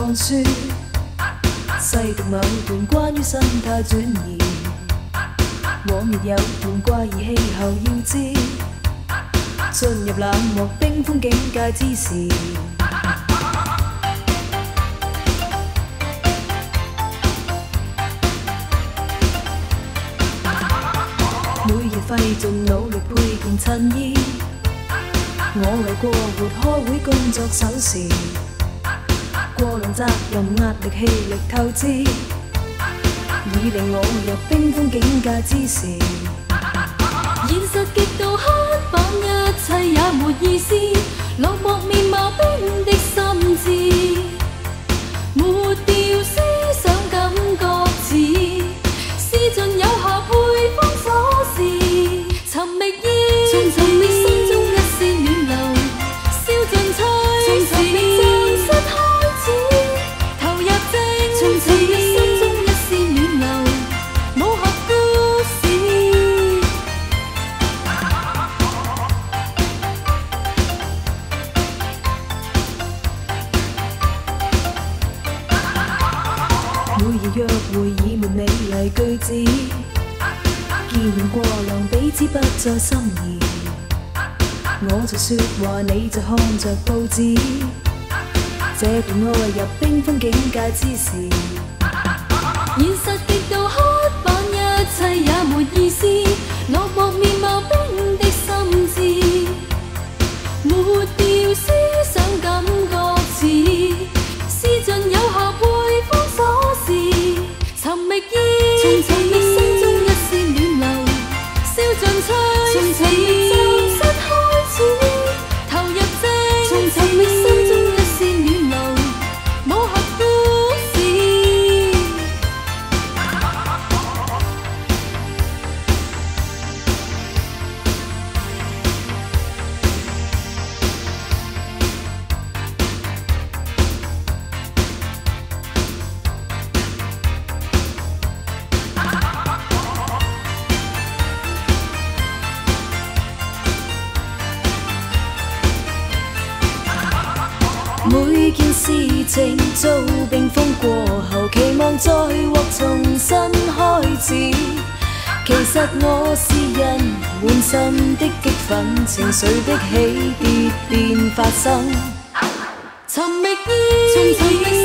看書，細讀某段關於生態轉移。往日有段怪異氣候要知，進入冷漠冰封境界之時。每日費盡腦力配件襯衣，我為過活開會工作守時，過量責任壓力氣力透支，已令我入冰封境界之時。 現實極度刻板一切也沒意思，落寞面貌冰的心志，抹掉思想感覺似，試盡有效配方鎖匙，尋覓意義，重尋覓心中一絲暖流，笑盡趣事，正式開始，投入政治，重尋覓心中一絲暖流，武俠故事。每日約會已沒美麗句子，見面過量彼此不再心儀。我在說話你在看着報紙，這段愛入冰封境界之時。現實極度刻板一切也沒意思，落寞面貌冰的心志，抹掉思想感覺似，試盡有效配方鎖匙，尋覓意義，重尋覓心中一絲暖流，笑盡趣事，正式開始，投入政治，重尋覓心中一絲暖流，武俠故事。 每件事情造冰封過後，期望再獲重新開始。其實我是人，滿心的激憤，情緒的起跌便發生。 尋覓意義，重尋覓